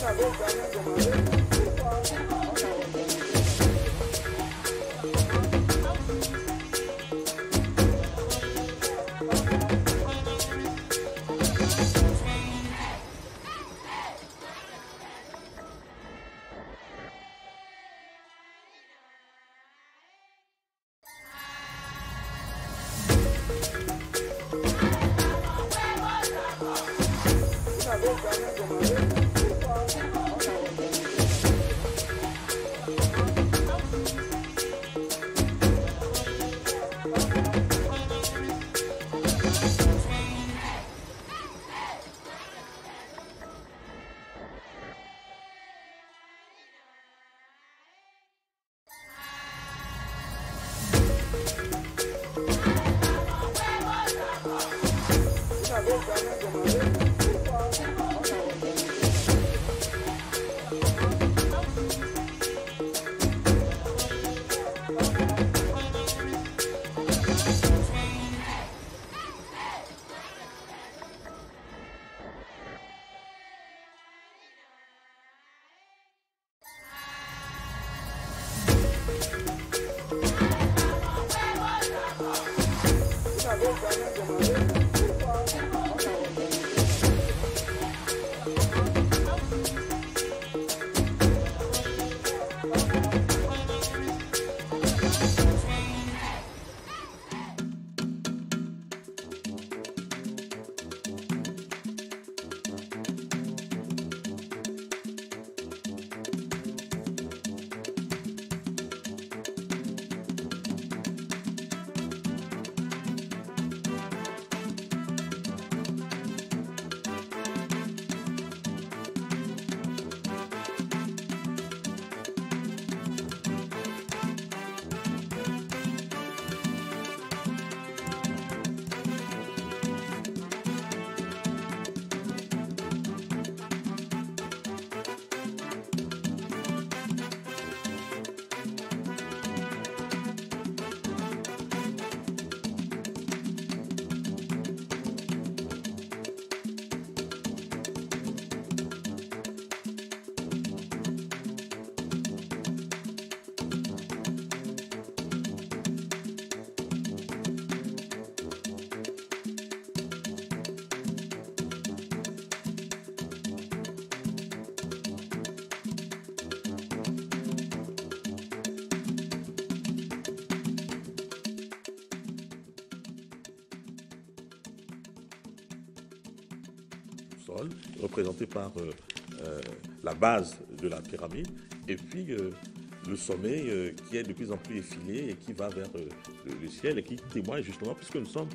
représenté par la base de la pyramide, et puis le sommet qui est de plus en plus effilé et qui va vers le ciel et qui témoigne justement, puisque nous sommes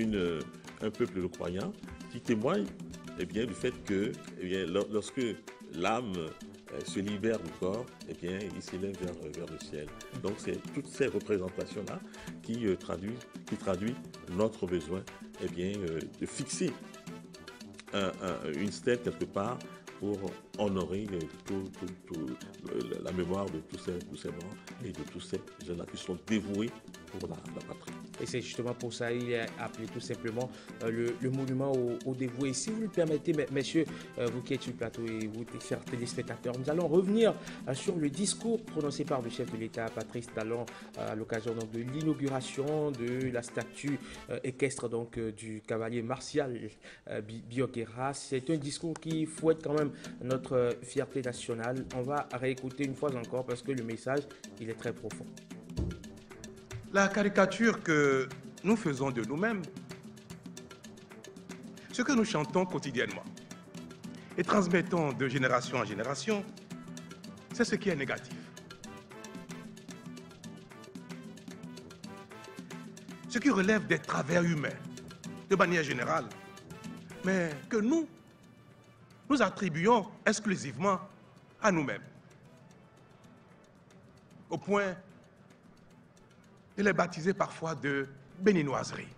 un peuple croyant, qui témoigne bien, du fait que lorsque l'âme se libère du corps, il s'élève vers le ciel. Donc c'est toutes ces représentations-là qui traduisent notre besoin de fixer une stèle quelque part pour honorer la mémoire de tous ces morts et de tous ces gens-là qui sont dévoués pour la patrie. Et c'est justement pour ça qu'il est appelé tout simplement le monument aux dévoués. Si vous le permettez, messieurs, vous qui êtes sur le plateau et vous, chers téléspectateurs, nous allons revenir sur le discours prononcé par le chef de l'État, Patrice Talon, à l'occasion de l'inauguration de la statue équestre du cavalier Martial Bioguerra. C'est un discours qui fouette quand même notre fierté nationale. On va réécouter une fois encore parce que le message, il est très profond. La caricature que nous faisons de nous-mêmes, ce que nous chantons quotidiennement et transmettons de génération en génération, c'est ce qui est négatif. Ce qui relève des travers humains, de manière générale, mais que nous attribuons exclusivement à nous-mêmes, au point de les baptiser parfois de béninoiserie.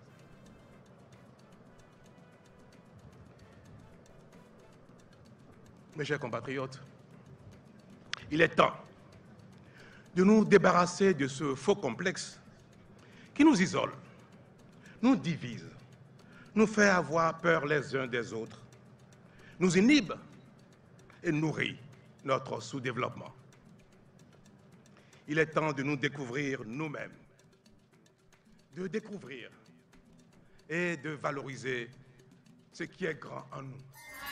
Mes chers compatriotes, il est temps de nous débarrasser de ce faux complexe qui nous isole, nous divise, nous fait avoir peur les uns des autres, nous inhibe et nourrit notre sous-développement. Il est temps de nous découvrir nous-mêmes, de découvrir et de valoriser ce qui est grand en nous.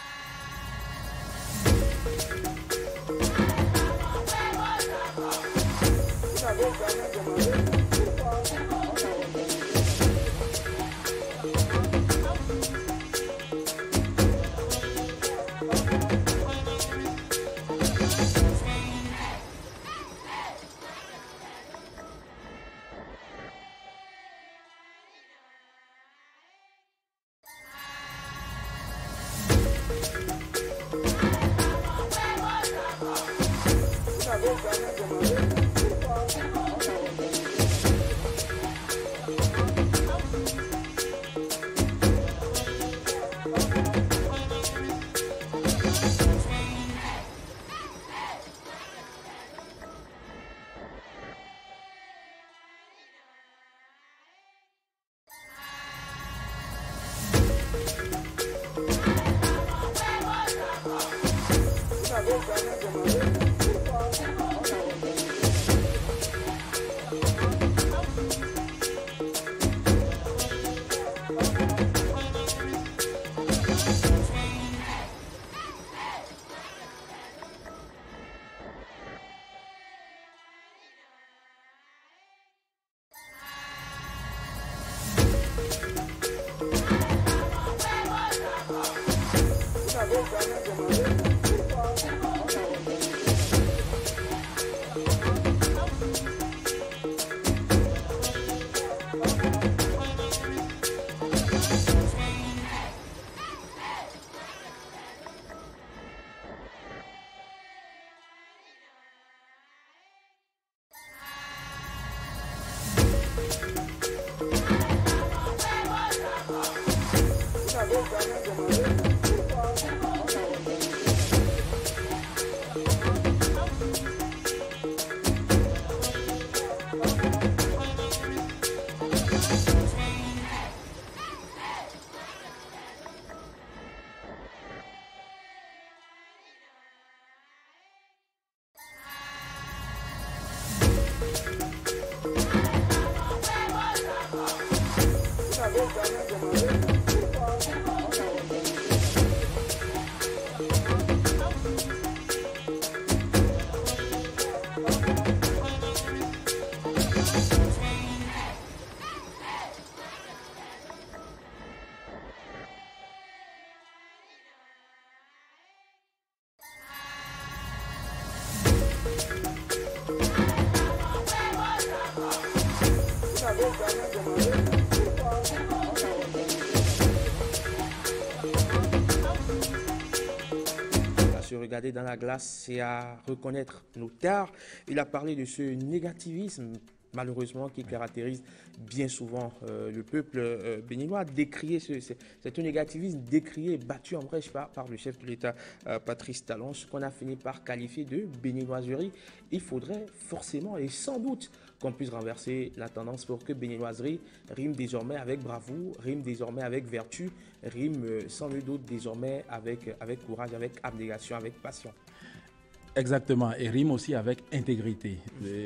Se regarder dans la glace, c'est à reconnaître nos tares. Il a parlé de ce négativisme, malheureusement, qui caractérise bien souvent le peuple béninois. C'est un négativisme décrié, battu en brèche par le chef de l'État, Patrice Talon, ce qu'on a fini par qualifier de béninoiserie. Il faudrait forcément et sans doute qu'on puisse renverser la tendance pour que béninoiserie rime désormais avec bravoure, rime désormais avec vertu, rime sans nul doute désormais avec courage, avec abnégation, avec passion. Exactement, et rime aussi avec intégrité.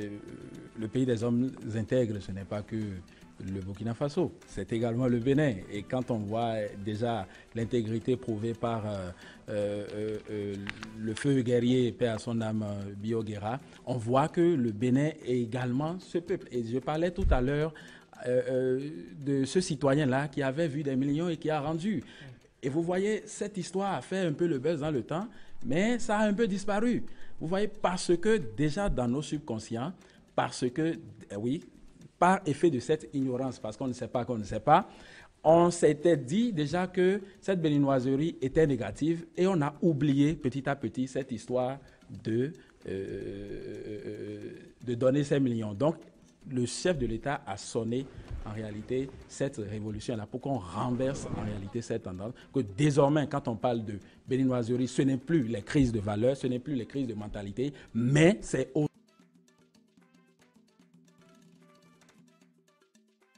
Le pays des hommes intègres, ce n'est pas que le Burkina Faso, c'est également le Bénin. Et quand on voit déjà l'intégrité prouvée par le feu guerrier, paix à son âme, Bioguera, on voit que le Bénin est également ce peuple. Et je parlais tout à l'heure de ce citoyen-là qui avait vu des millions et qui a rendu. Et vous voyez, cette histoire a fait un peu le buzz dans le temps, mais ça a un peu disparu. Vous voyez, parce que déjà dans nos subconscients, parce que, oui, par effet de cette ignorance, parce qu'on ne sait pas qu'on ne sait pas, on s'était dit déjà que cette béninoiserie était négative et on a oublié petit à petit cette histoire de donner ces millions. Donc, le chef de l'État a sonné en réalité cette révolution-là pour qu'on renverse en réalité cette tendance, que désormais, quand on parle de béninoiserie, ce n'est plus les crises de valeurs, ce n'est plus les crises de mentalité, mais c'est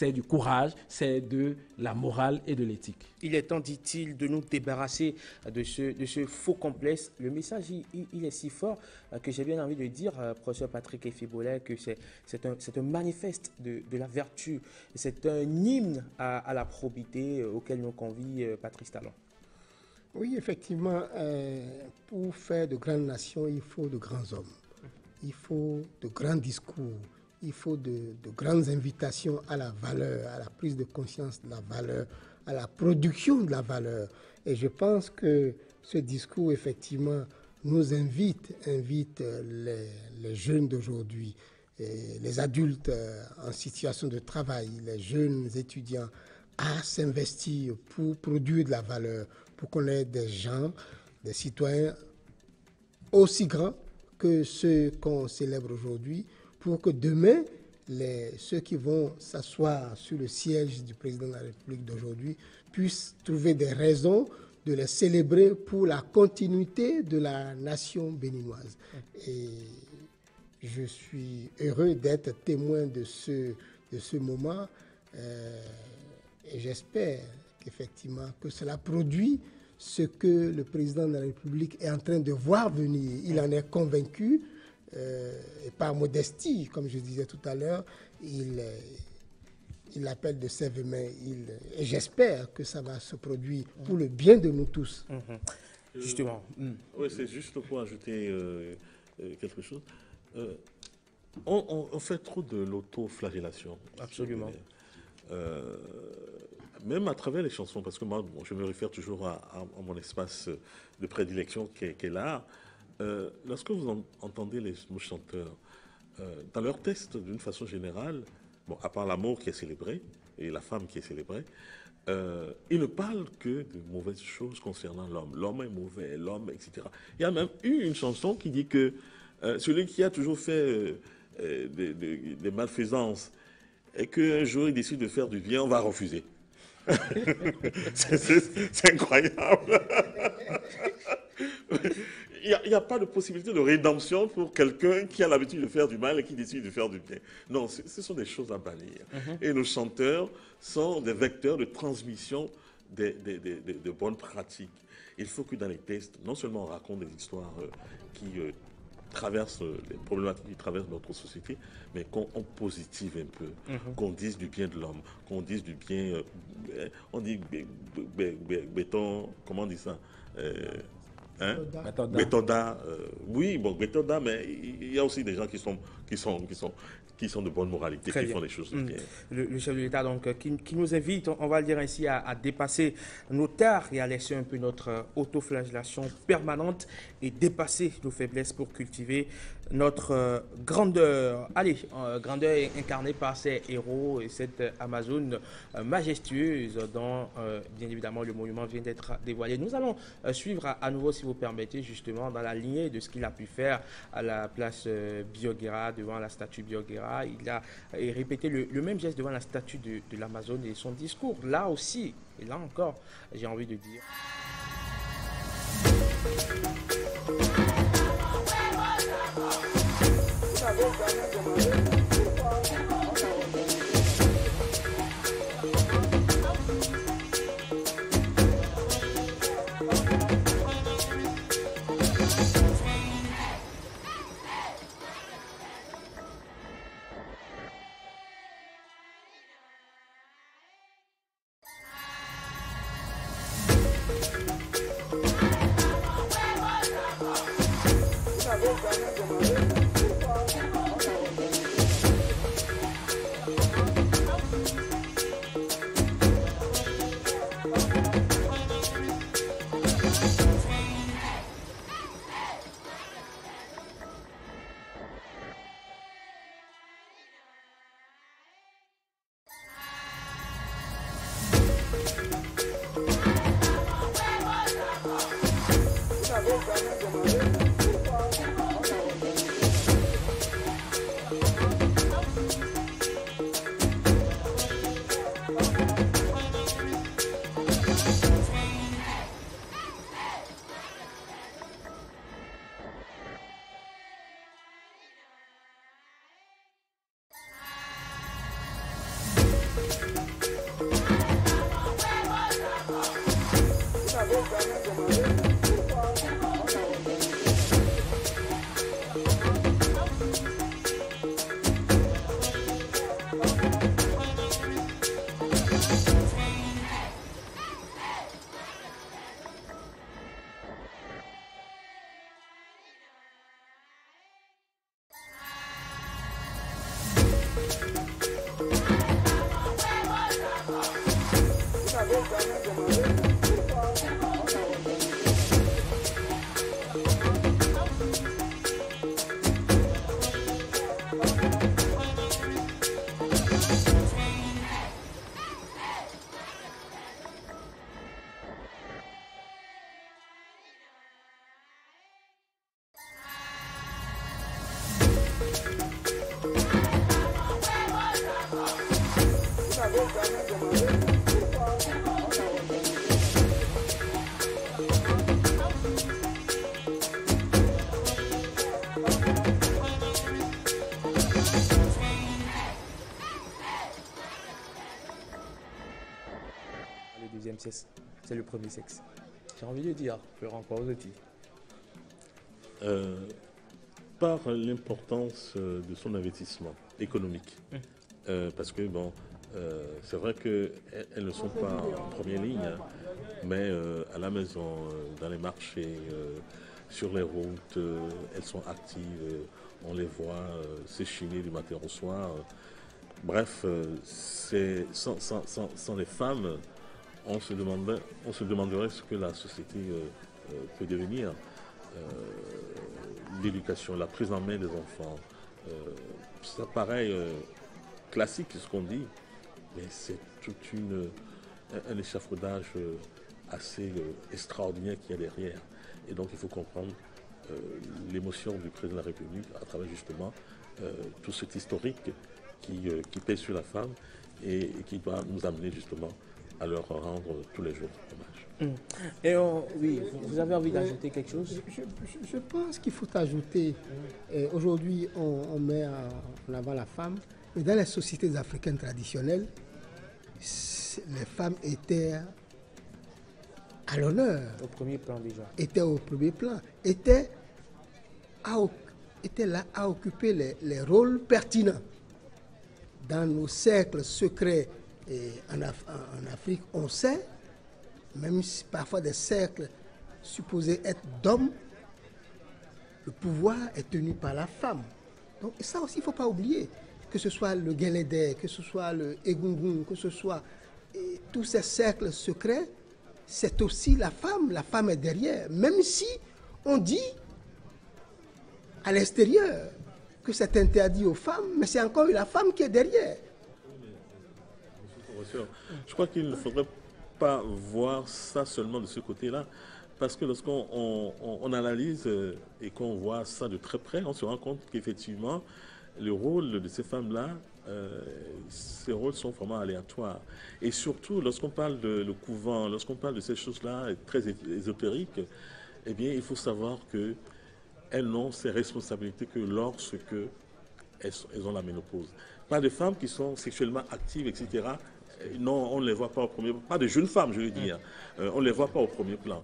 c'est du courage, c'est de la morale et de l'éthique. Il est temps, dit-il, de nous débarrasser de ce faux complexe. Le message, il est si fort que j'ai bien envie de dire, professeur Patrick Efibolet, que c'est un manifeste de la vertu. C'est un hymne à la probité auquel nous convie Patrice Talon. Oui, effectivement, pour faire de grandes nations, il faut de grands hommes. Il faut de grands discours. Il faut de grandes invitations à la valeur, à la prise de conscience de la valeur, à la production de la valeur. Et je pense que ce discours, effectivement, nous invite les jeunes d'aujourd'hui, les adultes en situation de travail, les jeunes étudiants, à s'investir pour produire de la valeur, pour qu'on ait des gens, des citoyens aussi grands que ceux qu'on célèbre aujourd'hui, pour que demain, ceux qui vont s'asseoir sur le siège du président de la République d'aujourd'hui puissent trouver des raisons de les célébrer pour la continuité de la nation béninoise. Et je suis heureux d'être témoin de ce moment et j'espère qu'effectivement que cela produit ce que le président de la République est en train de voir venir. Il en est convaincu. Et par modestie, comme je disais tout à l'heure, il l'appelle de ses mains. Et j'espère que ça va se produire pour le bien de nous tous. Justement. Oui, c'est juste pour ajouter quelque chose. On fait trop de l'auto-flagellation. Absolument. Même à travers les chansons, parce que moi, je me réfère toujours à mon espace de prédilection qui est l'art. Lorsque vous entendez les chanteurs, dans leurs textes, d'une façon générale, bon, à part l'amour qui est célébré et la femme qui est célébrée, ils ne parlent que de mauvaises choses concernant l'homme. L'homme est mauvais, l'homme, etc. Il y a même eu une chanson qui dit que celui qui a toujours fait des malfaisances et qu'un jour il décide de faire du bien, on va refuser. C'est incroyable. Il n'y a pas de possibilité de rédemption pour quelqu'un qui a l'habitude de faire du mal et qui décide de faire du bien. Non, ce sont des choses à bannir. Et nos chanteurs sont des vecteurs de transmission de bonnes pratiques. Il faut que dans les textes, non seulement on raconte des histoires qui traversent les problématiques qui traversent notre société, mais qu'on positive un peu, qu'on dise du bien de l'homme, qu'on dise du bien, on dit béton, comment on dit ça Bétoda, oui, bon, Bétoda, mais il y a aussi des gens qui sont de bonne moralité, qui font des choses bien. Le chef de l'État, donc, qui nous invite, on va le dire ainsi, à dépasser nos tares et à laisser un peu notre autoflagellation permanente et dépasser nos faiblesses pour cultiver notre grandeur. Allez, grandeur incarnée par ces héros et cette Amazone majestueuse dont, bien évidemment, le monument vient d'être dévoilé. Nous allons suivre à nouveau, si vous permettez, justement, dans la lignée de ce qu'il a pu faire à la place Bioguera, devant la statue Bioguera. Il a répété le même geste devant la statue de l'Amazone et son discours. Là aussi, et là encore, j'ai envie de dire... Le deuxième sexe, c'est le premier sexe. J'ai envie de dire, Florent Pausotti. Par l'importance de son investissement économique. Parce que, bon, c'est vrai qu'elles ne sont pas en première ligne, hein, mais à la maison, dans les marchés, sur les routes, elles sont actives, on les voit s'échiner du matin au soir. Bref, sans les femmes, on se demanderait ce que la société peut devenir. L'éducation, la prise en main des enfants, ça paraît classique ce qu'on dit, mais c'est tout un échafaudage assez extraordinaire qu'il y a derrière. Et donc il faut comprendre l'émotion du président de la République à travers justement tout cet historique qui pèse sur la femme et qui doit nous amener justement à leur rendre tous les jours hommage. Et oui, vous avez envie d'ajouter quelque chose? Je pense qu'il faut ajouter, aujourd'hui on met en avant la femme, mais dans les sociétés africaines traditionnelles, les femmes étaient à l'honneur. Au premier plan déjà. Étaient au premier plan, étaient là à occuper les rôles pertinents. Dans nos cercles secrets en Afrique, on sait, même si parfois des cercles supposés être d'hommes, le pouvoir est tenu par la femme. Donc ça aussi, il ne faut pas oublier, que ce soit le Guélédé, que ce soit le Egungun, que ce soit tous ces cercles secrets, c'est aussi la femme est derrière. Même si on dit à l'extérieur que c'est interdit aux femmes, mais c'est encore la femme qui est derrière. Je crois qu'il ne faudrait pas voir ça seulement de ce côté-là, parce que lorsqu'on analyse et qu'on voit ça de très près, on se rend compte qu'effectivement, le rôle de ces femmes-là, ces rôles sont vraiment aléatoires. Et surtout, lorsqu'on parle de le couvent, lorsqu'on parle de ces choses-là très ésotériques, eh bien, il faut savoir qu'elles n'ont ces responsabilités que lorsque elles ont la ménopause. Pas de femmes qui sont sexuellement actives, etc., non, on ne les voit pas au premier plan. Pas de jeunes femmes, je veux dire. On ne les voit pas au premier plan.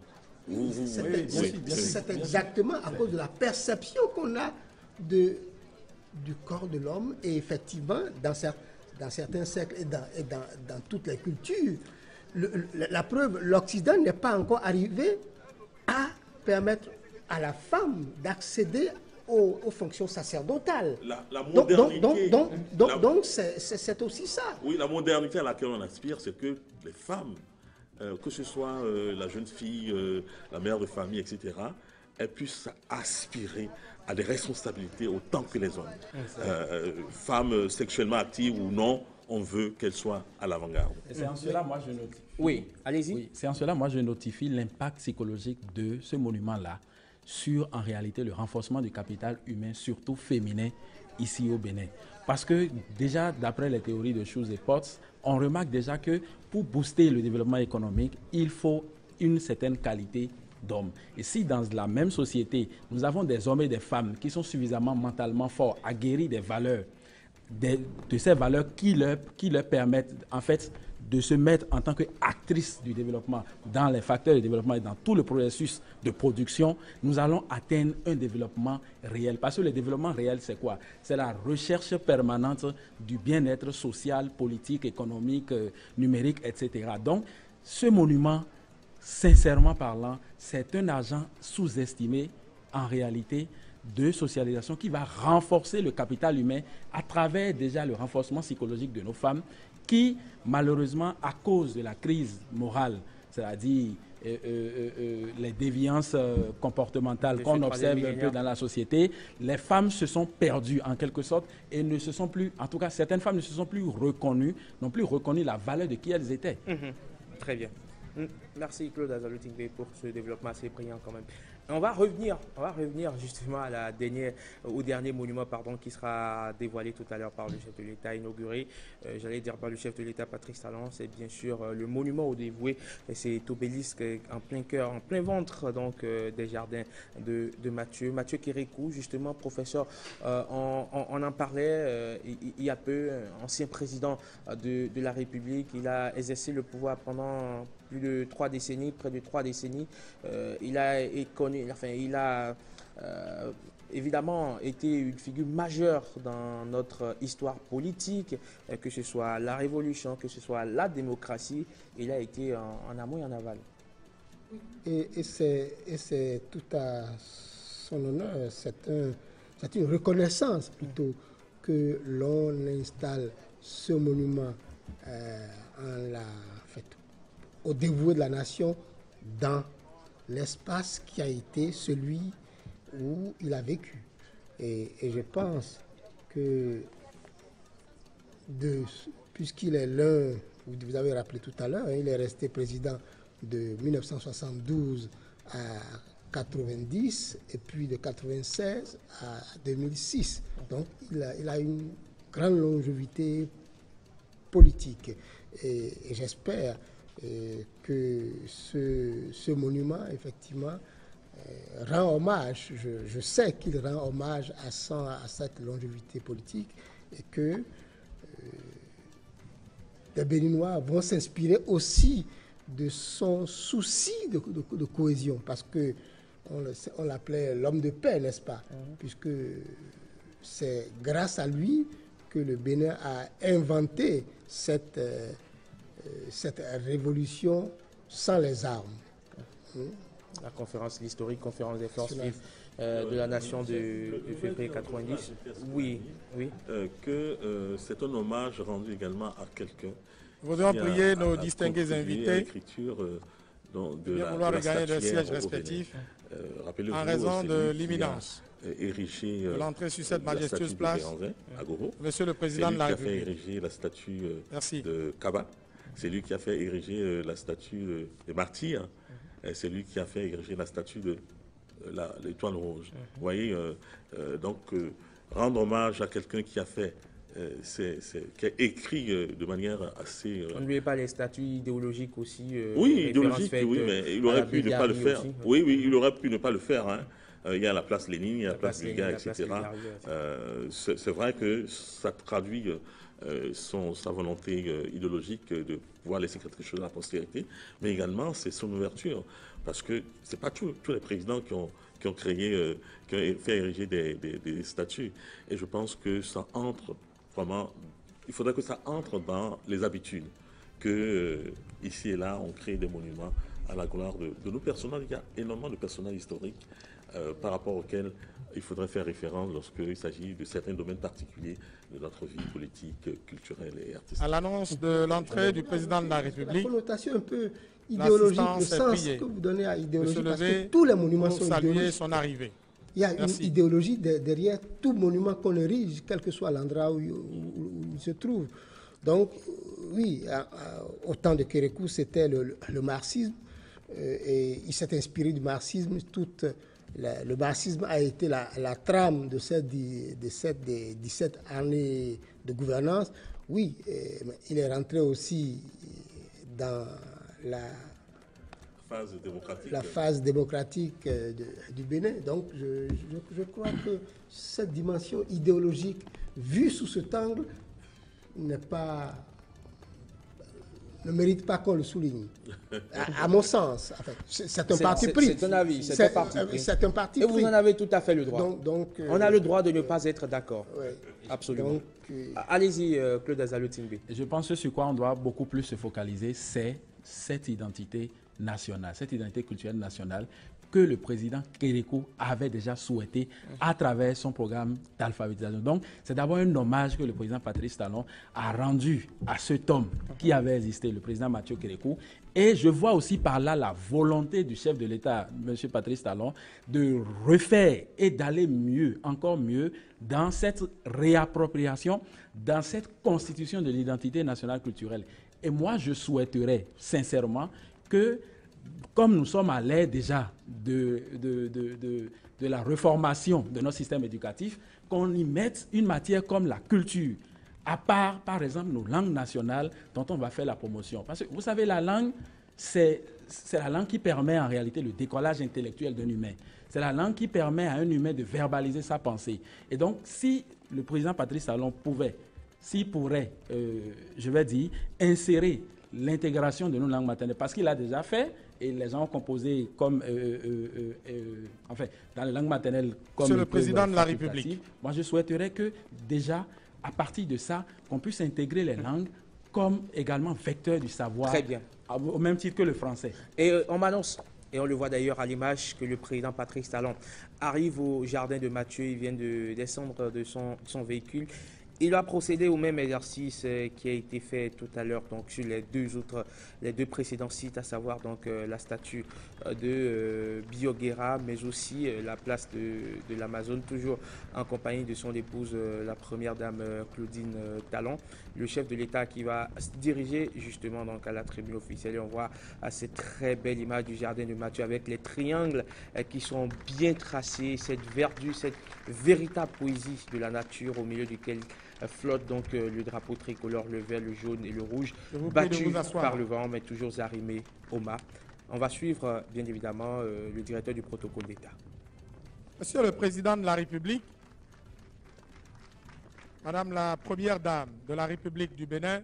C'est exactement à cause de la perception qu'on a du corps de l'homme. Et effectivement, dans certains cercles et dans toutes les cultures, la preuve, l'Occident n'est pas encore arrivé à permettre à la femme d'accéder aux fonctions sacerdotales. La modernité. Donc c'est aussi ça. Oui, la modernité à laquelle on aspire, c'est que les femmes, que ce soit la jeune fille, la mère de famille, etc., elles puissent aspirer à des responsabilités autant que les hommes. Femmes sexuellement actives ou non, on veut qu'elles soient à l'avant-garde. C'est en cela, moi, je notifie. Oui, allez-y. Oui, c'est en cela, moi, je notifie l'impact psychologique de ce monument-là sur, en réalité, le renforcement du capital humain, surtout féminin, ici au Bénin. Parce que, déjà, d'après les théories de Schultz et Potts, on remarque déjà que pour booster le développement économique, il faut une certaine qualité d'hommes. Et si dans la même société, nous avons des hommes et des femmes qui sont suffisamment mentalement forts, aguerris des valeurs, de ces valeurs qui leur permettent, en fait, de se mettre en tant qu'actrice du développement dans les facteurs de développement et dans tout le processus de production, nous allons atteindre un développement réel. Parce que le développement réel, c'est quoi? C'est la recherche permanente du bien-être social, politique, économique, numérique, etc. Donc, ce monument, sincèrement parlant, c'est un agent sous-estimé en réalité de socialisation qui va renforcer le capital humain à travers déjà le renforcement psychologique de nos femmes qui, malheureusement, à cause de la crise morale, c'est-à-dire les déviances comportementales qu'on observe un peu dans la société, les femmes se sont perdues en quelque sorte et ne se sont plus, en tout cas certaines femmes ne se sont plus reconnues, n'ont plus reconnu la valeur de qui elles étaient. Très bien. Merci Claude Azaloutingbe pour ce développement assez brillant quand même. On va revenir justement à au dernier monument qui sera dévoilé tout à l'heure par le chef de l'État, inauguré, j'allais dire par le chef de l'État Patrice Talon. C'est bien sûr le monument au dévoué, et c'est obélisque en plein cœur, en plein ventre donc des jardins de Mathieu Kérékou, justement professeur. On en parlait il y a peu, ancien président de la République. Il a exercé le pouvoir pendant plus de 3 décennies, près de 3 décennies. Il a évidemment été une figure majeure dans notre histoire politique, que ce soit la Révolution, que ce soit la démocratie. Il a été en amont et en aval. Et c'est tout à son honneur, c'est une reconnaissance plutôt que l'on installe ce monument au dévoué de la nation dans l'espace qui a été celui où il a vécu. Et je pense que, puisqu'il est l'un, vous avez rappelé tout à l'heure, il est resté président de 1972 à 90 et puis de 96 à 2006. Donc il a une grande longévité politique. Et j'espère que ce monument, effectivement, rend hommage, je sais qu'il rend hommage à cette longévité politique, et que les Béninois vont s'inspirer aussi de son souci de cohésion, parce que on l'appelait l'homme de paix, n'est-ce pas? Puisque c'est grâce à lui que le Bénin a inventé cette révolution sans les armes. L'historique conférence des forces vives de la nation de février 90. Oui. Que c'est un hommage rendu également à quelqu'un. Nous voudrions prier nos distingués invités de vouloir regagner leurs sièges respectifs en raison de l'imminence de l'entrée sur cette majestueuse place. Monsieur le Président de la République. C'est lui qui a fait ériger la statue de Kaba. C'est lui qui a fait ériger la statue des martyrs. C'est lui qui a fait ériger la statue de l'étoile rouge. Vous voyez, rendre hommage à quelqu'un qui a fait, qui a écrit de manière assez... On n'oubliez pas les statuts idéologiques aussi. Oui, idéologiques, oui, mais il aurait pu ne pas le faire. Aussi, oui, il aurait pu ne pas le faire. Hein. Il y a la place Lénine, il y a la place Bulgare, etc. C'est vrai que ça traduit sa volonté idéologique de pouvoir laisser quelque chose à la postérité, mais également c'est son ouverture, parce que ce n'est pas tous les présidents qui ont créé, qui ont fait ériger des statuts. Et je pense que ça entre vraiment, il faudrait que ça entre dans les habitudes, que ici et là on crée des monuments à la gloire de nos personnages. Il y a énormément de personnages historiques par rapport auxquels il faudrait faire référence lorsqu'il s'agit de certains domaines particuliers de notre vie politique, culturelle et artistique. À l'annonce de l'entrée du président de la République, la connotation un peu idéologique, le sens que vous donnez à idéologie, parce que tous les monuments sont idéologiques. Son arrivée. Il y a une idéologie derrière tout monument qu'on érige, quel que soit l'endroit où il se trouve. Donc, oui, au temps de Kérékou, c'était le marxisme, et il s'est inspiré du marxisme. Le marxisme a été la trame de ces 17 années de gouvernance. Oui, il est rentré aussi dans la phase démocratique du Bénin. Donc, je crois que cette dimension idéologique, vue sous cet angle, ne mérite pas qu'on le souligne. À mon sens, en fait, c'est un parti pris. C'est un avis, c'est un parti pris. C'est un parti pris. Et vous en avez tout à fait le droit. On a le droit de ne pas être d'accord. Ouais. Absolument. Allez-y, Claude Azalo-Timbe. Je pense que sur quoi on doit beaucoup plus se focaliser, c'est cette identité nationale, cette identité culturelle nationale que le président Kérékou avait déjà souhaité à travers son programme d'alphabétisation. Donc, c'est d'abord un hommage que le président Patrice Talon a rendu à cet homme qui avait existé, le président Mathieu Kérékou. Et je vois aussi par là la volonté du chef de l'État, M. Patrice Talon, de refaire et d'aller mieux, encore mieux, dans cette réappropriation, dans cette constitution de l'identité nationale culturelle. Et moi, je souhaiterais sincèrement que comme nous sommes à l'ère déjà de la reformation de notre système éducatif, qu'on y mette une matière comme la culture, à part, par exemple, nos langues nationales dont on va faire la promotion. Parce que, vous savez, la langue, c'est la langue qui permet en réalité le décollage intellectuel d'un humain. C'est la langue qui permet à un humain de verbaliser sa pensée. Et donc, si le président Patrice Talon s'il pourrait, je vais dire, insérer l'intégration de nos langues maternelles, parce qu'il a déjà fait, et les gens ont composé comme, enfin, dans les langues maternelles comme... Monsieur le Président de la République. Moi, je souhaiterais que, déjà, à partir de ça, qu'on puisse intégrer les langues comme également vecteur du savoir. Très bien. Au même titre que le français. Et on m'annonce, et on le voit d'ailleurs à l'image, que le président Patrice Talon arrive au jardin de Mathieu. Il vient de descendre de son véhicule. Il va procéder au même exercice qui a été fait tout à l'heure donc sur les deux précédents sites, à savoir donc la statue de Bioguera, mais aussi la place de l'Amazone, toujours en compagnie de son épouse, la première dame Claudine Talon, le chef de l'État qui va se diriger justement donc à la tribune officielle. Et on voit cette très belle image du jardin de Mathieu avec les triangles qui sont bien tracés, cette verdure, cette véritable poésie de la nature au milieu duquel flotte donc le drapeau tricolore, le vert, le jaune et le rouge, battu par le vent, mais toujours arrimé au mât. On va suivre, bien évidemment, le directeur du protocole d'État. Monsieur le Président de la République, Madame la Première Dame de la République du Bénin,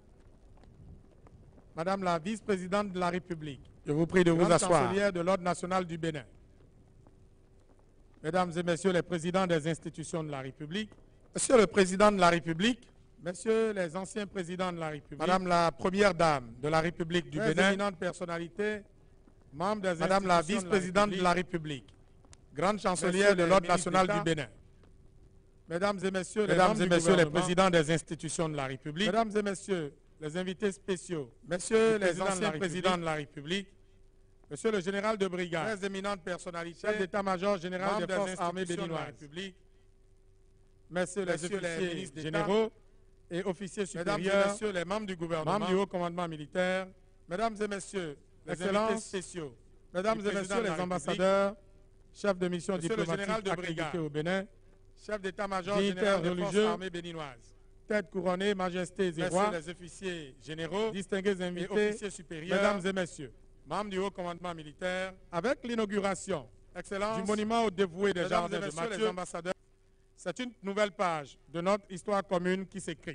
Madame la Vice-Présidente de la République, je vous prie de vous asseoir. Chancelière de l'Ordre national du Bénin, Mesdames et Messieurs les Présidents des institutions de la République, Monsieur le Président de la République, Messieurs les anciens présidents de la République, Madame la Première Dame de la République du Bénin, éminente personnalité, membre des Madame la Vice-Présidente de la République, Grande Chancelière de l'Ordre national du Bénin, Mesdames et Messieurs les Présidents des institutions de la République, Mesdames et Messieurs les invités spéciaux, Messieurs les anciens présidents de la République, Monsieur le Général de Brigade, très éminente personnalité, chef d'État-major général des Forces armées béninoises, Messieurs les officiers généraux et officiers supérieurs, Mesdames et Messieurs les membres du gouvernement, membres du haut commandement militaire, Mesdames et Messieurs les invités spéciaux, Mesdames et Messieurs les ambassadeurs, chefs de mission diplomatique accrédités au Bénin, chef d'État-major général des Forces armées béninoises, tête couronnée, majestés et rois, Messieurs les officiers généraux, distingués invités, et officiers supérieurs, Mesdames et Messieurs, membres du haut commandement militaire, avec l'inauguration du monument aux dévoués des jardins de Mathieu, les ambassadeurs, c'est une nouvelle page de notre histoire commune qui s'écrit.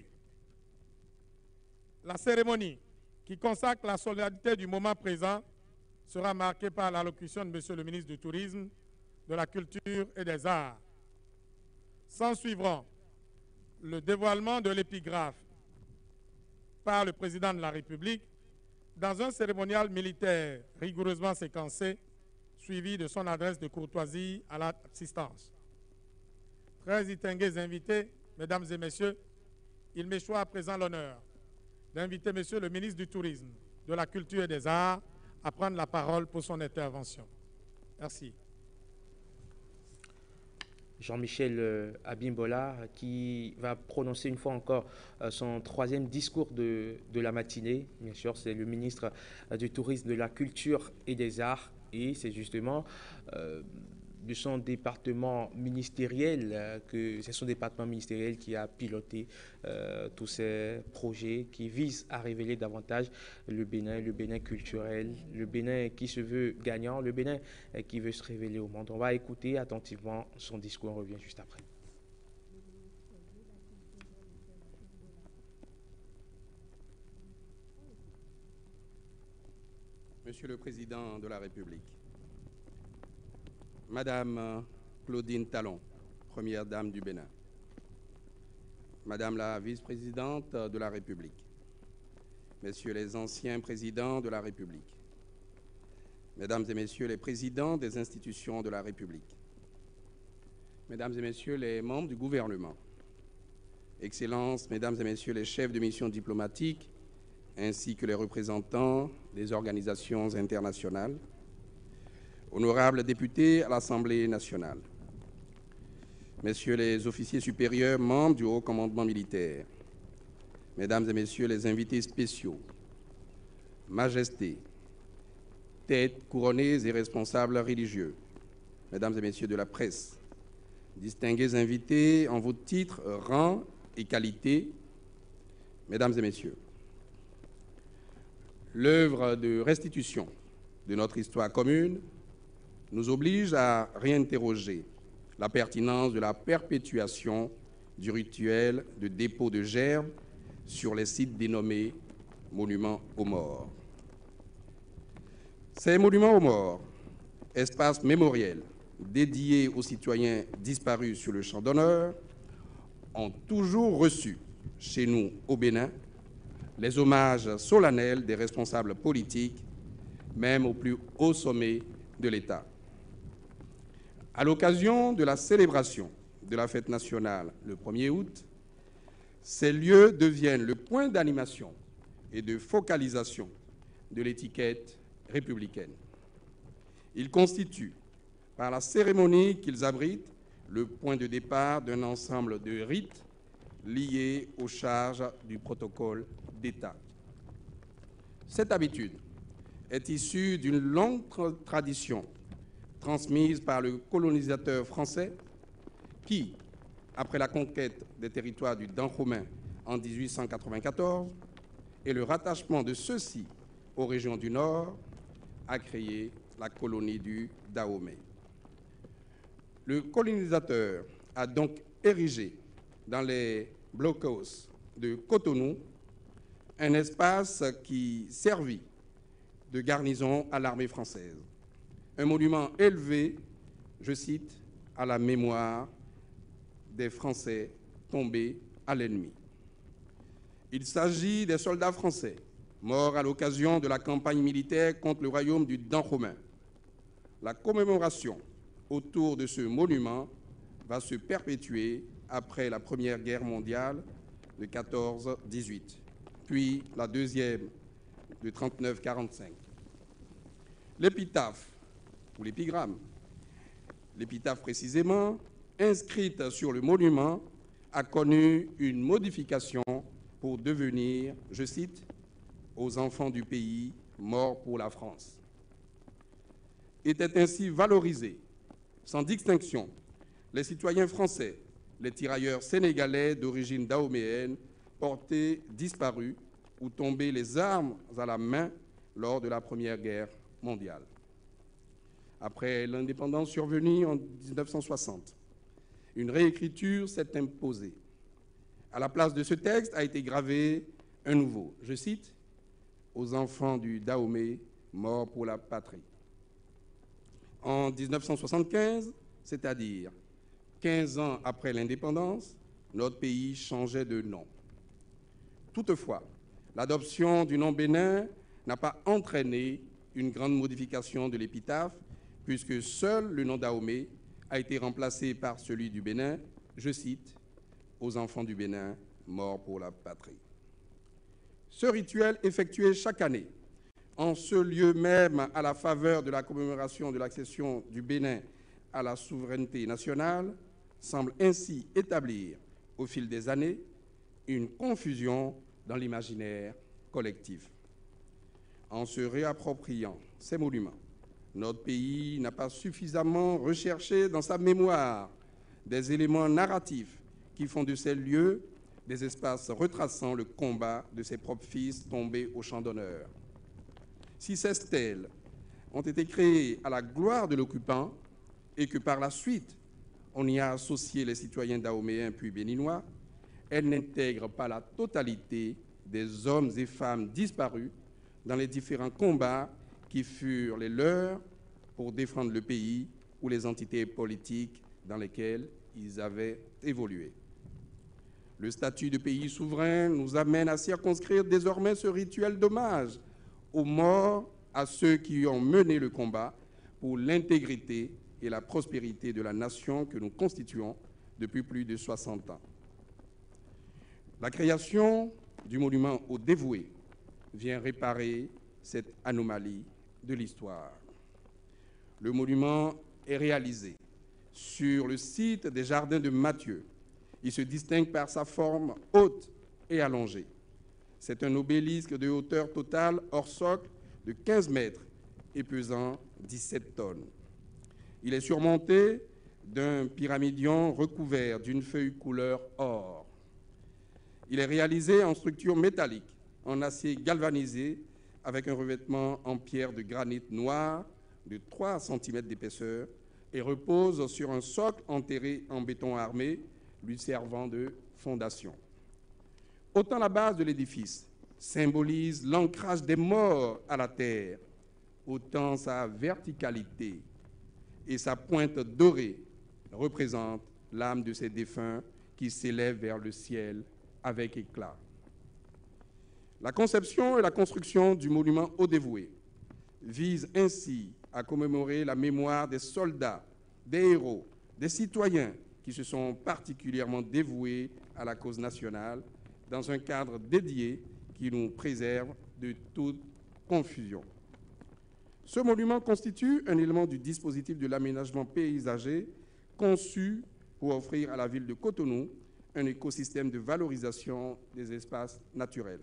La cérémonie qui consacre la solennité du moment présent sera marquée par l'allocution de Monsieur le ministre du Tourisme, de la Culture et des Arts. S'en suivront le dévoilement de l'épigraphe par le président de la République dans un cérémonial militaire rigoureusement séquencé, suivi de son adresse de courtoisie à l'assistance. Très distingués invités, Mesdames et Messieurs, il m'échoit à présent l'honneur d'inviter Monsieur le ministre du Tourisme, de la Culture et des Arts à prendre la parole pour son intervention. Merci. Jean-Michel Abimbola qui va prononcer une fois encore son troisième discours de la matinée. Bien sûr, c'est le ministre du Tourisme, de la Culture et des Arts. Et c'est justement de son département ministériel, c'est son département ministériel qui a piloté tous ces projets qui visent à révéler davantage le Bénin culturel, le Bénin qui se veut gagnant, le Bénin qui veut se révéler au monde. On va écouter attentivement son discours, on revient juste après. Monsieur le Président de la République, Madame Claudine Talon, Première Dame du Bénin, Madame la Vice-Présidente de la République, Messieurs les anciens présidents de la République, Mesdames et Messieurs les présidents des institutions de la République, Mesdames et Messieurs les membres du gouvernement, Excellences, Mesdames et Messieurs les chefs de mission diplomatique, ainsi que les représentants des organisations internationales, honorables députés à l'Assemblée nationale, Messieurs les officiers supérieurs membres du haut commandement militaire, Mesdames et Messieurs les invités spéciaux, Majestés, têtes couronnées et responsables religieux, Mesdames et Messieurs de la presse, distingués invités en vos titres, rang et qualité, Mesdames et Messieurs, l'œuvre de restitution de notre histoire commune nous oblige à réinterroger la pertinence de la perpétuation du rituel de dépôt de gerbes sur les sites dénommés monuments aux morts. Ces monuments aux morts, espaces mémoriels dédiés aux citoyens disparus sur le champ d'honneur, ont toujours reçu, chez nous au Bénin, les hommages solennels des responsables politiques, même au plus haut sommet de l'État. À l'occasion de la célébration de la fête nationale le 1er août, ces lieux deviennent le point d'animation et de focalisation de l'étiquette républicaine. Ils constituent, par la cérémonie qu'ils abritent, le point de départ d'un ensemble de rites liés aux charges du protocole d'État. Cette habitude est issue d'une longue tradition transmise par le colonisateur français qui, après la conquête des territoires du Dahomey en 1894 et le rattachement de ceux-ci aux régions du Nord, a créé la colonie du Dahomey. Le colonisateur a donc érigé dans les blocos de Cotonou un espace qui servit de garnison à l'armée française. Un monument élevé, je cite, à la mémoire des Français tombés à l'ennemi. Il s'agit des soldats français morts à l'occasion de la campagne militaire contre le royaume du Dahomey. La commémoration autour de ce monument va se perpétuer après la Première Guerre mondiale de 14-18, puis la Deuxième de 39-45. L'épitaphe, ou l'épigramme, l'épitaphe précisément, inscrite sur le monument, a connu une modification pour devenir, je cite, « aux enfants du pays morts pour la France ». Étaient ainsi valorisés, sans distinction, les citoyens français, les tirailleurs sénégalais d'origine dahoméenne, portés disparus ou tombés les armes à la main lors de la Première Guerre mondiale. Après l'indépendance survenue en 1960, une réécriture s'est imposée. À la place de ce texte a été gravé un nouveau, je cite, « aux enfants du Dahomey morts pour la patrie ». En 1975, c'est-à-dire 15 ans après l'indépendance, notre pays changeait de nom. Toutefois, l'adoption du nom Bénin n'a pas entraîné une grande modification de l'épitaphe, puisque seul le nom Dahomey a été remplacé par celui du Bénin, je cite, « aux enfants du Bénin morts pour la patrie ». Ce rituel effectué chaque année en ce lieu même à la faveur de la commémoration de l'accession du Bénin à la souveraineté nationale semble ainsi établir au fil des années une confusion dans l'imaginaire collectif. En se réappropriant ces monuments, notre pays n'a pas suffisamment recherché dans sa mémoire des éléments narratifs qui font de ces lieux des espaces retraçant le combat de ses propres fils tombés au champ d'honneur. Si ces stèles ont été créées à la gloire de l'occupant et que par la suite on y a associé les citoyens dahoméens puis béninois, elles n'intègrent pas la totalité des hommes et femmes disparus dans les différents combats qui furent les leurs pour défendre le pays ou les entités politiques dans lesquelles ils avaient évolué. Le statut de pays souverain nous amène à circonscrire désormais ce rituel d'hommage aux morts, à ceux qui ont mené le combat pour l'intégrité et la prospérité de la nation que nous constituons depuis plus de 60 ans. La création du monument aux dévoués vient réparer cette anomalie de l'histoire. Le monument est réalisé sur le site des jardins de Mathieu. Il se distingue par sa forme haute et allongée. C'est un obélisque de hauteur totale hors socle de 15 mètres et pesant 17 tonnes. Il est surmonté d'un pyramidion recouvert d'une feuille couleur or. Il est réalisé en structure métallique, en acier galvanisé, avec un revêtement en pierre de granit noir de 3 cm d'épaisseur et repose sur un socle enterré en béton armé, lui servant de fondation. Autant la base de l'édifice symbolise l'ancrage des morts à la terre, autant sa verticalité et sa pointe dorée représentent l'âme de ces défunts qui s'élèvent vers le ciel avec éclat. La conception et la construction du monument aux dévoués visent ainsi à commémorer la mémoire des soldats, des héros, des citoyens qui se sont particulièrement dévoués à la cause nationale dans un cadre dédié qui nous préserve de toute confusion. Ce monument constitue un élément du dispositif de l'aménagement paysager conçu pour offrir à la ville de Cotonou un écosystème de valorisation des espaces naturels.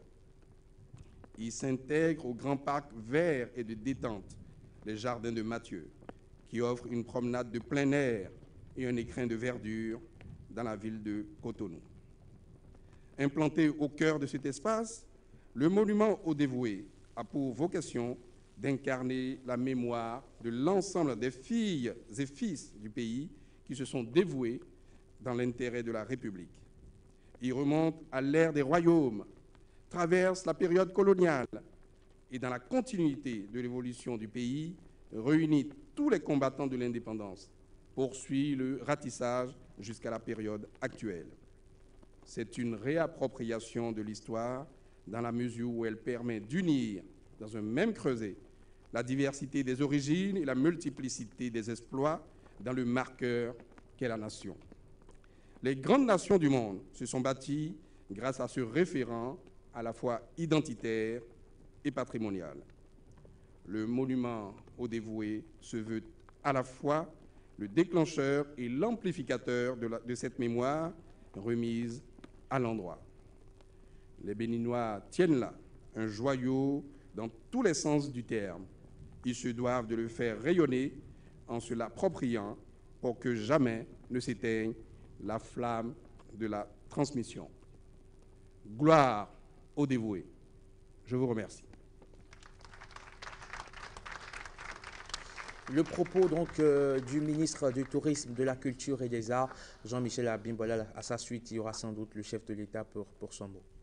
Il s'intègre au grand parc vert et de détente, les jardins de Mathieu, qui offrent une promenade de plein air et un écrin de verdure dans la ville de Cotonou. Implanté au cœur de cet espace, le monument aux dévoués a pour vocation d'incarner la mémoire de l'ensemble des filles et fils du pays qui se sont dévoués dans l'intérêt de la République. Il remonte à l'ère des royaumes, traverse la période coloniale et, dans la continuité de l'évolution du pays, réunit tous les combattants de l'indépendance, poursuit le ratissage jusqu'à la période actuelle. C'est une réappropriation de l'histoire dans la mesure où elle permet d'unir dans un même creuset la diversité des origines et la multiplicité des exploits dans le marqueur qu'est la nation. Les grandes nations du monde se sont bâties grâce à ce référent à la fois identitaire et patrimonial. Le monument aux dévoués se veut à la fois le déclencheur et l'amplificateur de cette mémoire remise à l'endroit. Les Béninois tiennent là un joyau dans tous les sens du terme. Ils se doivent de le faire rayonner en se l'appropriant pour que jamais ne s'éteigne la flamme de la transmission. Gloire aux dévoués. Je vous remercie. Le propos donc du ministre du Tourisme, de la Culture et des Arts, Jean-Michel Abimboula. À sa suite, il y aura sans doute le chef de l'État pour son mot.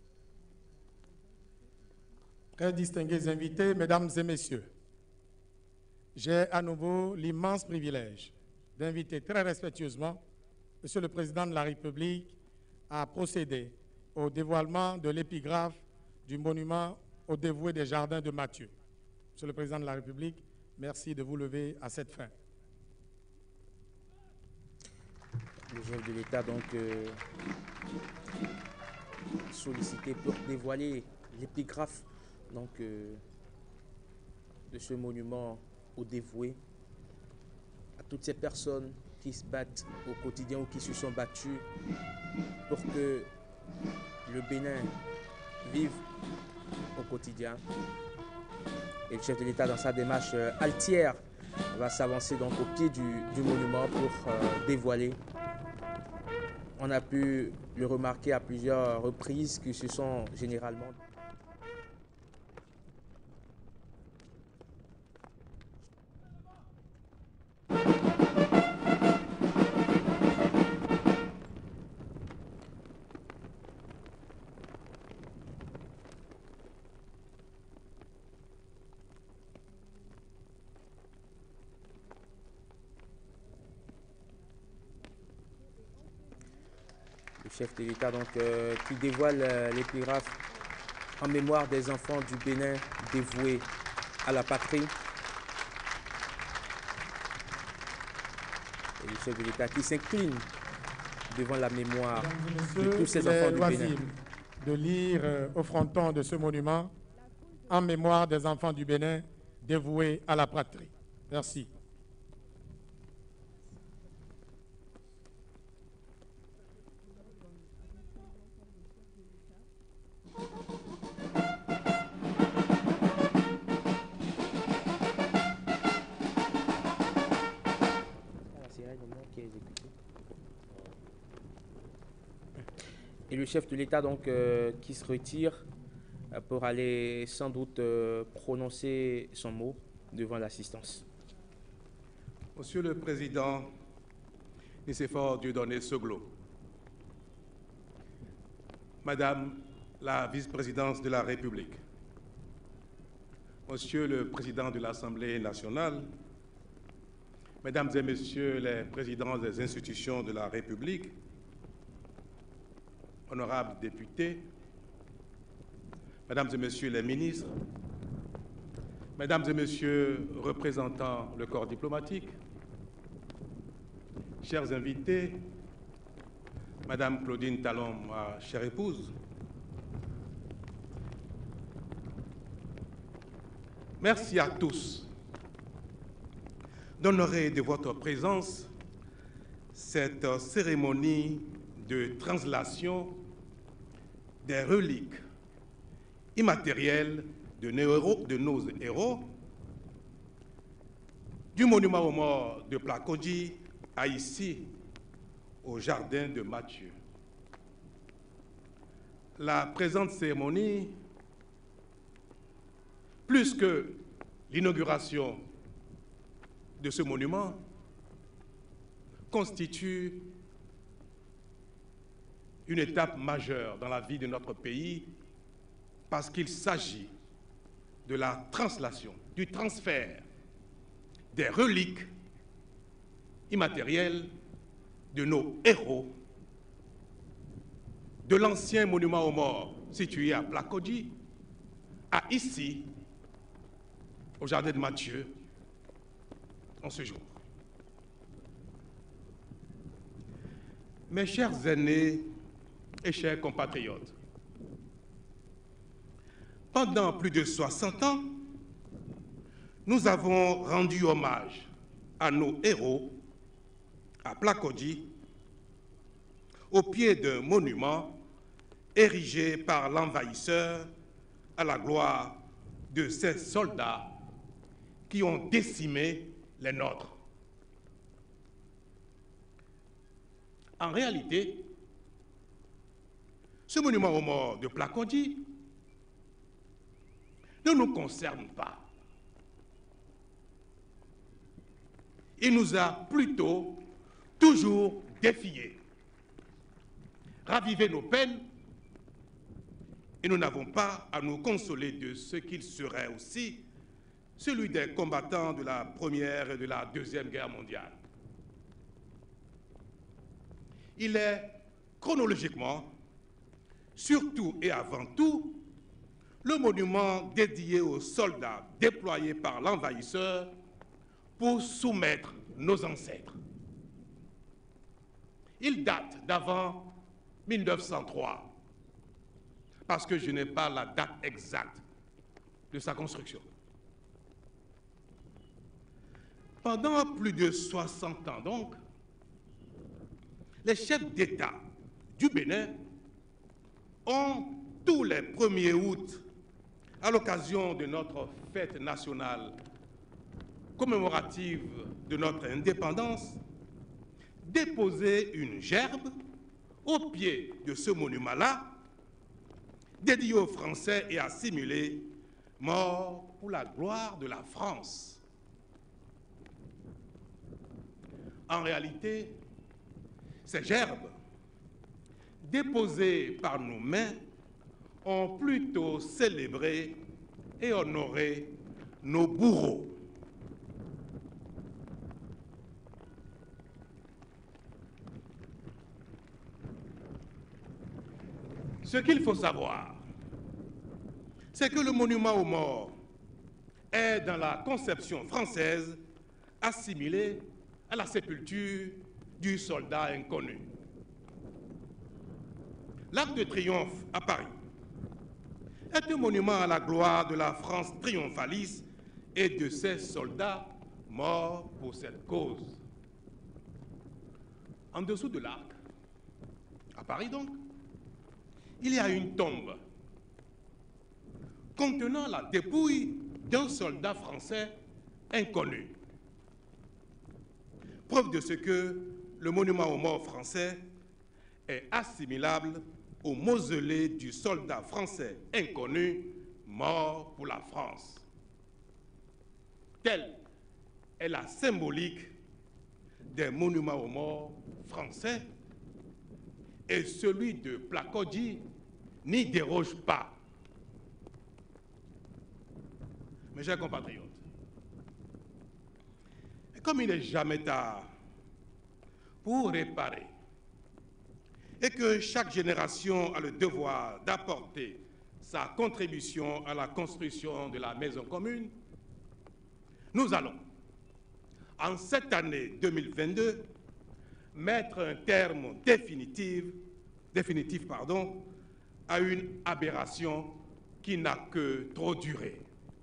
Très distingués invités, mesdames et messieurs, j'ai à nouveau l'immense privilège d'inviter très respectueusement Monsieur le Président de la République à procéder au dévoilement de l'épigraphe du monument aux dévoués des Jardins de Mathieu. Monsieur le Président de la République, merci de vous lever à cette fin. Le chef de l'État donc sollicité pour dévoiler l'épigraphe donc de ce monument aux dévoués, à toutes ces personnes qui se battent au quotidien ou qui se sont battues pour que le Bénin vive au quotidien. Et le chef de l'État, dans sa démarche altière, va s'avancer donc au pied du monument pour dévoiler. On a pu le remarquer à plusieurs reprises que ce sont généralement le chef de l'État donc qui dévoile l'épigraphe en mémoire des enfants du Bénin dévoués à la patrie. Et le chef de l'État qui s'incline devant la mémoire de tous ces enfants du Bénin. De lire au fronton de ce monument en mémoire des enfants du Bénin dévoués à la patrie. Merci. Et le chef de l'État, donc, qui se retire pour aller sans doute prononcer son mot devant l'assistance. Monsieur le Président Nicéphore Dieudonné Soglo, Madame la Vice-présidente de la République, Monsieur le Président de l'Assemblée nationale, Mesdames et Messieurs les présidents des institutions de la République, honorables députés, Mesdames et Messieurs les ministres, Mesdames et Messieurs représentant le corps diplomatique, chers invités, Madame Claudine Talon, ma chère épouse, merci à tous d'honorer de votre présence cette cérémonie de translation des reliques immatérielles de nos héros, du monument aux morts de Plakodji à ici, au jardin de Mathieu. La présente cérémonie, plus que l'inauguration de ce monument, constitue une étape majeure dans la vie de notre pays parce qu'il s'agit de la translation, du transfert des reliques immatérielles de nos héros, de l'ancien monument aux morts situé à Plakodji à ici, au jardin de Mathieu, en ce jour. Mes chers aînés et chers compatriotes, pendant plus de 60 ans, nous avons rendu hommage à nos héros à Plakodji, au pied d'un monument érigé par l'envahisseur à la gloire de ces soldats qui ont décimé les nôtres. En réalité, ce monument aux morts de Plakodji ne nous concerne pas. Il nous a plutôt toujours défiés, ravivé nos peines, et nous n'avons pas à nous consoler de ce qu'il serait aussi celui des combattants de la Première et de la Deuxième Guerre mondiale. Il est chronologiquement, surtout et avant tout, le monument dédié aux soldats déployés par l'envahisseur pour soumettre nos ancêtres. Il date d'avant 1903, parce que je n'ai pas la date exacte de sa construction. Pendant plus de 60 ans, donc, les chefs d'État du Bénin ont, tous les 1er août, à l'occasion de notre fête nationale commémorative de notre indépendance, déposé une gerbe au pied de ce monument-là, dédié aux Français et assimilés, morts pour la gloire de la France. En réalité, ces gerbes, déposées par nos mains, ont plutôt célébré et honoré nos bourreaux. Ce qu'il faut savoir, c'est que le monument aux morts est, dans la conception française, assimilé à la sépulture du soldat inconnu. L'Arc de Triomphe à Paris est un monument à la gloire de la France triomphaliste et de ses soldats morts pour cette cause. En dessous de l'arc, à Paris donc, il y a une tombe contenant la dépouille d'un soldat français inconnu. Preuve de ce que le monument aux morts français est assimilable au mausolée du soldat français inconnu mort pour la France. Telle est la symbolique des monuments aux morts français, et celui de Placodie n'y déroge pas. Mes chers compatriotes, comme il n'est jamais tard pour réparer et que chaque génération a le devoir d'apporter sa contribution à la construction de la maison commune, nous allons, en cette année 2022, mettre un terme définitif à une aberration qui n'a que trop duré.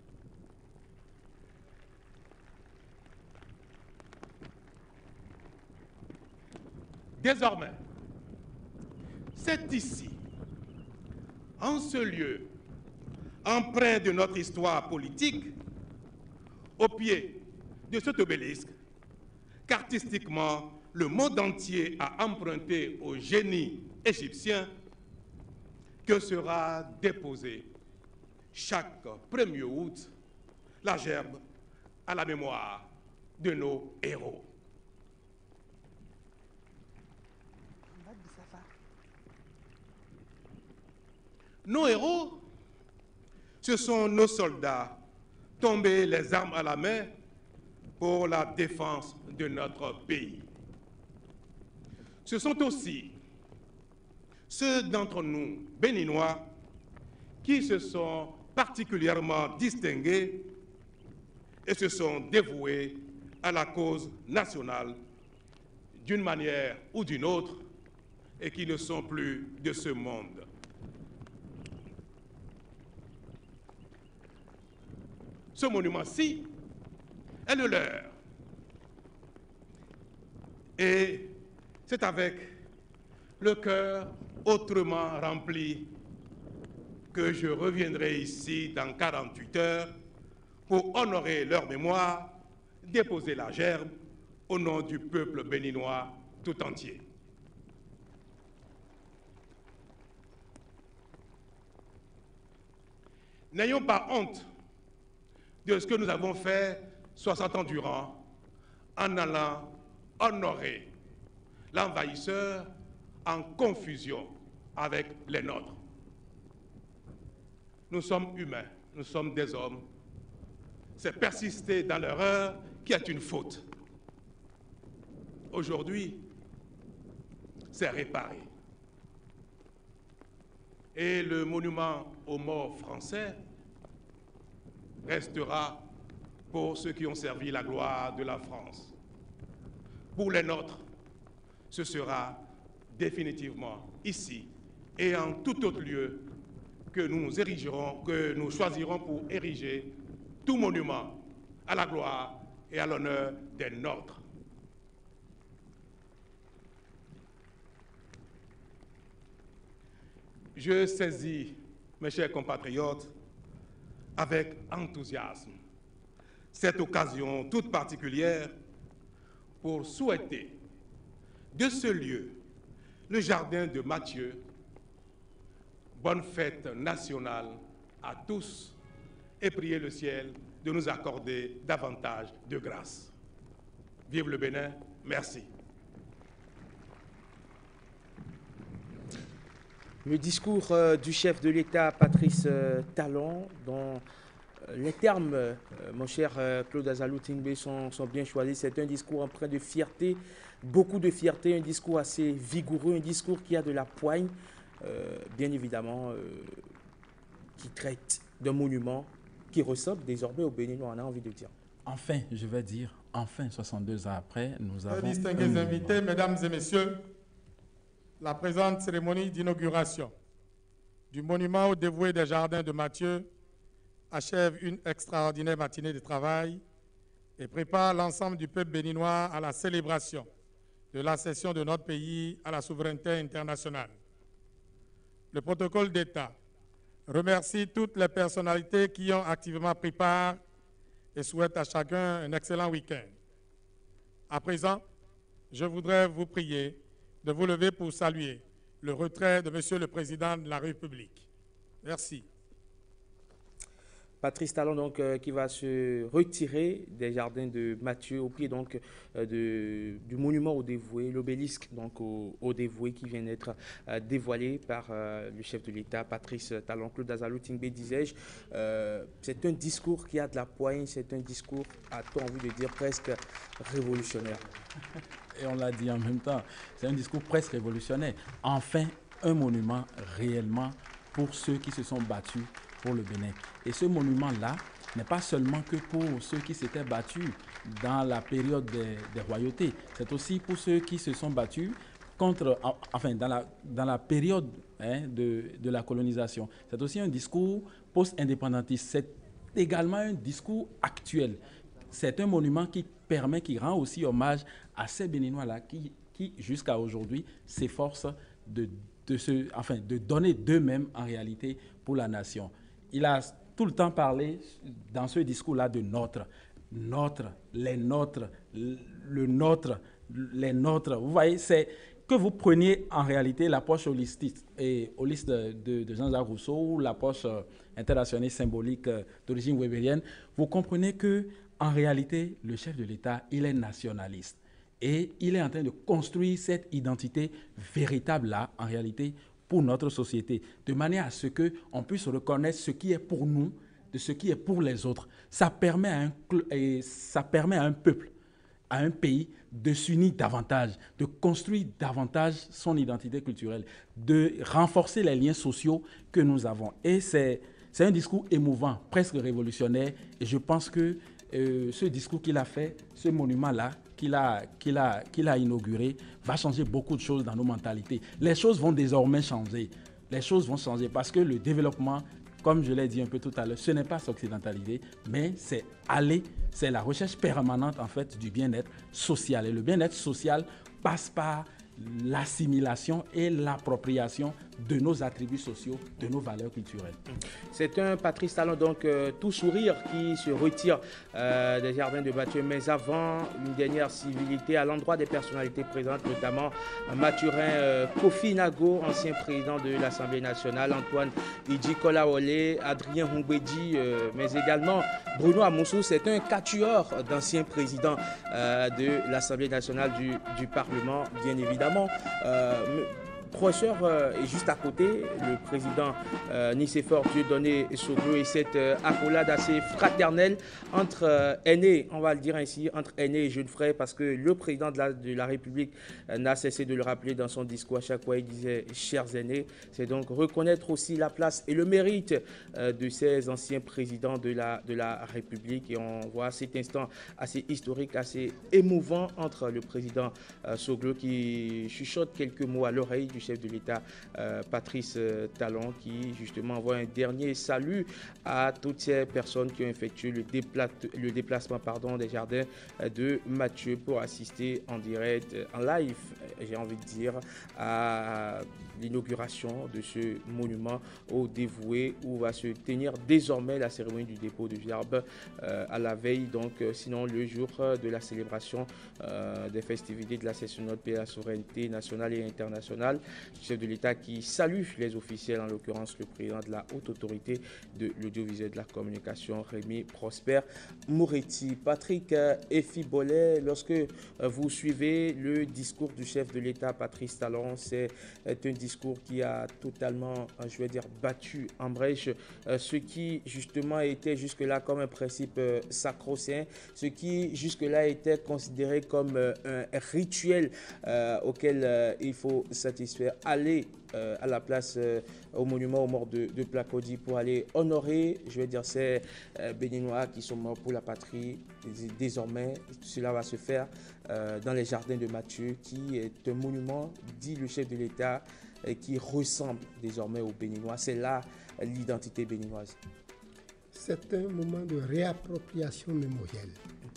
Désormais, c'est ici, en ce lieu, empreint de notre histoire politique, au pied de cet obélisque, qu'artistiquement, le monde entier a emprunté au génie égyptien, que sera déposé chaque 1er août la gerbe à la mémoire de nos héros. Nos héros, ce sont nos soldats tombés les armes à la main pour la défense de notre pays. Ce sont aussi ceux d'entre nous, béninois, qui se sont particulièrement distingués et se sont dévoués à la cause nationale d'une manière ou d'une autre et qui ne sont plus de ce monde. Ce monument-ci est le leur. Et c'est avec le cœur autrement rempli que je reviendrai ici dans 48 heures pour honorer leur mémoire, déposer la gerbe au nom du peuple béninois tout entier. N'ayons pas honte de ce que nous avons fait 60 ans durant en allant honorer l'envahisseur en confusion avec les nôtres. Nous sommes humains, nous sommes des hommes. C'est persister dans l'erreur qui est une faute. Aujourd'hui, c'est réparer. Et le monument aux morts français restera pour ceux qui ont servi la gloire de la France. Pour les nôtres, ce sera définitivement ici et en tout autre lieu que nous choisirons pour ériger tout monument à la gloire et à l'honneur des nôtres. Je saisis, mes chers compatriotes, avec enthousiasme cette occasion toute particulière pour souhaiter de ce lieu, le jardin de Mathieu, bonne fête nationale à tous et prier le ciel de nous accorder davantage de grâce. Vive le Bénin, merci. Le discours du chef de l'État, Patrice Talon, dont les termes, mon cher Claude Azalou Tingbe, sont bien choisis. C'est un discours empreint de fierté, beaucoup de fierté, un discours assez vigoureux, un discours qui a de la poigne, bien évidemment, qui traite d'un monument qui ressemble désormais au Béninois, on a envie de dire. Enfin, je vais dire, enfin, 62 ans après, nous avons... Distingués invités, mesdames et messieurs, la présente cérémonie d'inauguration du monument aux dévoués des jardins de Mathieu achève une extraordinaire matinée de travail et prépare l'ensemble du peuple béninois à la célébration de l'accession de notre pays à la souveraineté internationale. Le protocole d'État remercie toutes les personnalités qui ont activement pris part et souhaite à chacun un excellent week-end. À présent, je voudrais vous prier de vous lever pour saluer le retrait de Monsieur le Président de la République. Merci. Patrice Talon donc, qui va se retirer des jardins de Mathieu au pied donc, du monument aux dévoués, l'obélisque donc aux dévoués qui vient d'être dévoilé par le chef de l'État, Patrice Talon. Claude Azalou Tingbe, disais-je, c'est un discours qui a de la poigne, c'est un discours, a-t-on envie de dire, presque révolutionnaire. Et on l'a dit en même temps, c'est un discours presque révolutionnaire. Enfin, un monument réellement pour ceux qui se sont battus pour le Bénin. Et ce monument-là n'est pas seulement que pour ceux qui s'étaient battus dans la période des royautés, c'est aussi pour ceux qui se sont battus contre, enfin, dans la période de la colonisation. C'est aussi un discours post-indépendantiste. C'est également un discours actuel. C'est un monument qui rend aussi hommage à ces Béninois-là qui jusqu'à aujourd'hui, s'efforcent de donner d'eux-mêmes en réalité pour la nation. Il a tout le temps parlé dans ce discours-là de notre, les nôtres, le nôtre, les nôtres. Vous voyez, c'est que vous preniez en réalité l'approche holiste de Jean-Jacques Rousseau ou l'approche internationaliste symbolique d'origine weberienne, vous comprenez que en réalité, le chef de l'État, il est nationaliste. Et il est en train de construire cette identité véritable-là, en réalité, pour notre société, de manière à ce qu'on puisse reconnaître ce qui est pour nous, de ce qui est pour les autres. Ça permet à un peuple, à un pays, de s'unir davantage, de construire davantage son identité culturelle, de renforcer les liens sociaux que nous avons. Et c'est un discours émouvant, presque révolutionnaire, et je pense que ce discours qu'il a fait, ce monument-là, qu'il a inauguré, va changer beaucoup de choses dans nos mentalités. Les choses vont désormais changer. Les choses vont changer parce que le développement, comme je l'ai dit un peu tout à l'heure, ce n'est pas s'occidentaliser, mais c'est la recherche permanente en fait du bien-être social. Et le bien-être social passe par l'assimilation et l'appropriation de nos attributs sociaux, de nos valeurs culturelles. C'est un Patrice Talon, donc tout sourire, qui se retire des jardins de Mathieu, mais avant une dernière civilité à l'endroit des personnalités présentes, notamment Mathurin Kofi Nago, ancien président de l'Assemblée nationale, Antoine Idji Kolaole, Adrien Hongbeji, mais également Bruno Amoussou. C'est un quatuor d'anciens présidents de l'Assemblée nationale du Parlement, bien évidemment. Professeur est juste à côté, le président Nicéphore Dieudonné Soglo, et cette accolade assez fraternelle entre aînés, on va le dire ainsi, entre aînés et jeunes frères, parce que le président de la République n'a cessé de le rappeler dans son discours. À chaque fois, il disait « chers aînés ». C'est donc reconnaître aussi la place et le mérite de ces anciens présidents de la République. Et on voit cet instant assez historique, assez émouvant entre le président Soglo qui chuchote quelques mots à l'oreille du chef de l'État, Patrice Talon, qui justement envoie un dernier salut à toutes ces personnes qui ont effectué le déplacement des jardins de Mathieu pour assister en direct, en live, j'ai envie de dire, à l'inauguration de ce monument aux dévoués, où va se tenir désormais la cérémonie du dépôt de gerbe à la veille, donc sinon le jour de la célébration des festivités de la session de paix et la souveraineté nationale et internationale. Chef de l'État qui salue les officiels, en l'occurrence le président de la haute autorité de l'audiovisuel de la communication, Rémi Prosper Moretti. Patrick Efibolet, lorsque vous suivez le discours du chef de l'État, Patrice Talon, c'est un discours qui a totalement, je vais dire, battu en brèche ce qui justement était jusque-là comme un principe sacro-saint, ce qui jusque-là était considéré comme un rituel auquel il faut satisfaire. Aller à la place, au monument aux morts de Placody pour aller honorer, je vais dire, ces Béninois qui sont morts pour la patrie. Désormais, cela va se faire dans les jardins de Mathieu, qui est un monument, dit le chef de l'État, qui ressemble désormais aux Béninois. C'est là l'identité béninoise. C'est un moment de réappropriation mémorielle,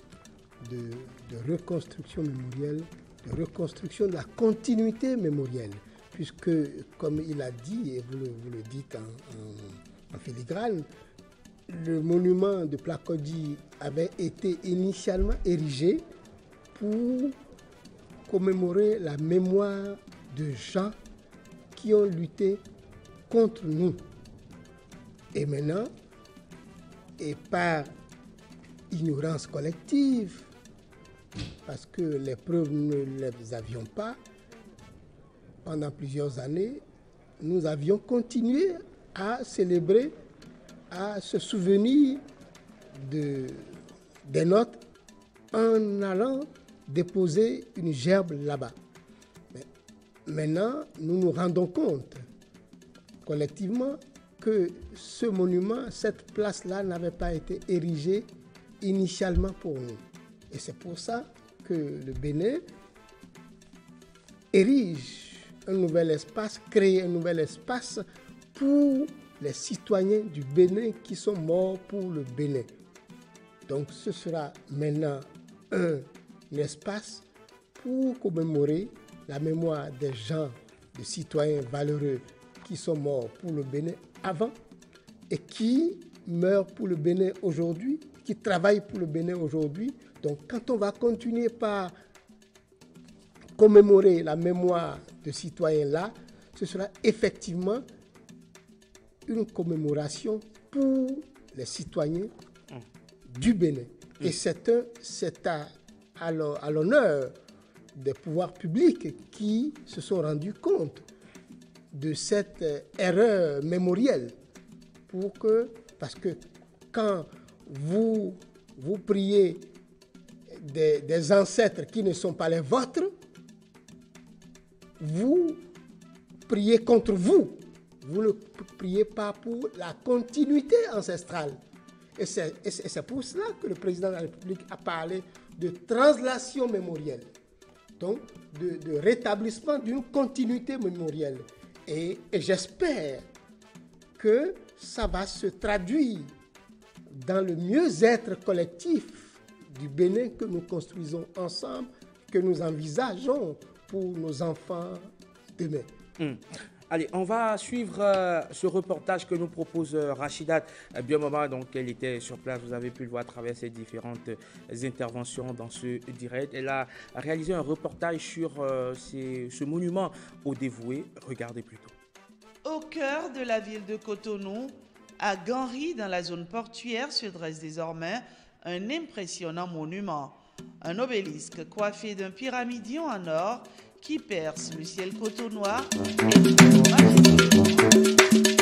de reconstruction mémorielle, de reconstruction de la continuité mémorielle, puisque, comme il a dit, et vous le dites en filigrane, le monument de Placody avait été initialement érigé pour commémorer la mémoire de gens qui ont lutté contre nous. Et maintenant, et par ignorance collective, parce que les preuves ne les avions pas, pendant plusieurs années, nous avions continué à célébrer, à se souvenir des notes en allant déposer une gerbe là-bas. Maintenant, nous nous rendons compte collectivement que ce monument, cette place-là n'avait pas été érigée initialement pour nous. Et c'est pour ça que le Bénin érige un nouvel espace, crée un nouvel espace pour les citoyens du Bénin qui sont morts pour le Bénin. Donc ce sera maintenant un espace pour commémorer la mémoire des gens, des citoyens valeureux qui sont morts pour le Bénin avant et qui meurent pour le Bénin aujourd'hui, qui travaillent pour le Bénin aujourd'hui. Donc quand on va continuer par commémorer la mémoire de citoyens-là, ce sera effectivement une commémoration pour les citoyens du Bénin. Et c'est à l'honneur des pouvoirs publics qui se sont rendus compte de cette erreur mémorielle. Parce que quand vous priez des ancêtres qui ne sont pas les vôtres, vous priez contre vous. Vous ne priez pas pour la continuité ancestrale. Et c'est pour cela que le président de la République a parlé de translation mémorielle. Donc, de rétablissement d'une continuité mémorielle. Et j'espère que ça va se traduire dans le mieux-être collectif du Bénin que nous construisons ensemble, que nous envisageons pour nos enfants demain. Allez, on va suivre ce reportage que nous propose Rachidat Biomama. Donc, elle était sur place, vous avez pu le voir à travers ses différentes interventions dans ce direct. Elle a réalisé un reportage sur ce monument aux dévoués. Regardez plutôt. Au cœur de la ville de Cotonou, à Ganri, dans la zone portuaire, se dresse désormais un impressionnant monument. Un obélisque coiffé d'un pyramidion en or qui perce le ciel cotonois et